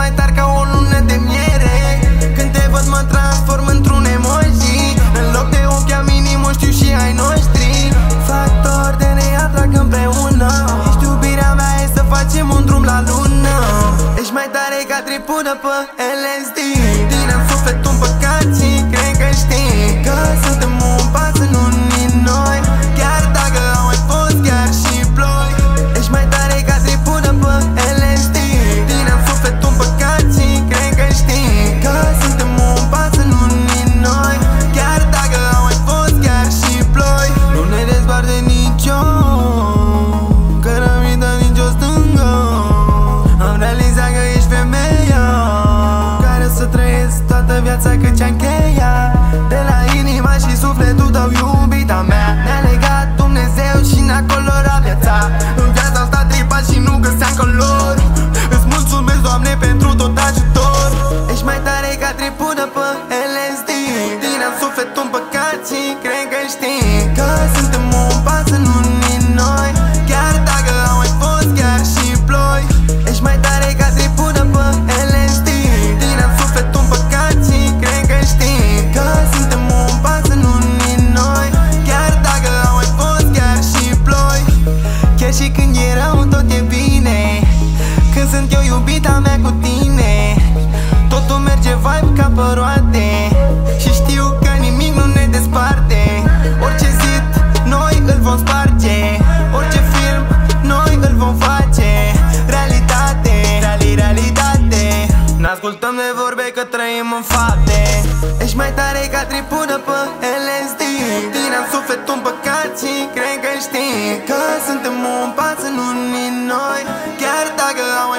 mai tare ca o lună de miere. Când te văd mă transform într-un emoji. În loc de ochi am inimă, știu și ai noștri. Factor de ne atrag împreună. Ești iubirea mea, e să facem un drum la lună. Ești mai tare ca tripudă pe LSD. Din-am suflet un păcat și cred că știi că suntem un pas în unii noi. Chiar dacă au mai fost chiar și ploi. Ești mai tare ca tripudă pe LSD. Din-am suflet un păcat și cred că știi că suntem un pas în unii noi. Chiar dacă au mai fost chiar și ploi. Nu ne desparte nicio cărămidă, nicio stângă. Am realizat că ești femeia care să trăiesc toată viața cât ce-am încheiat. De la inima și sufletul tău, iubita mea, ne-a legat Dumnezeu și ne-a colorat viața. În viața am stat tripat și nu găseam color. Îți mulțumesc, Doamne, pentru tot ajutor. Ești mai tare ca tripudă pe LSD. Din-am suflet un păcat și cred că știi că suntem un pas în unii noi. Chiar dacă au mai fost chiar și ploi. Ești mai tare ca tripudă pe LSD. Din-am suflet un păcat și cred că știi că suntem un pas în unii noi. Chiar dacă au mai fost chiar și ploi. Chiar și când e rău tot e bine. Când sunt eu iubita mea cu tine, totul merge vibe ca pe roate. Și știu că nimic nu ne desparte. Orice zid noi îl vom sparge. Orice film noi îl vom face realitate, realitate. N-ascultăm de vorbe că trăim în fapte. Ești mai tare ca tripudă pe LSD. Din-am suflet un păcat și cred că știi că suntem un pas în unii noi. Chiar dacă au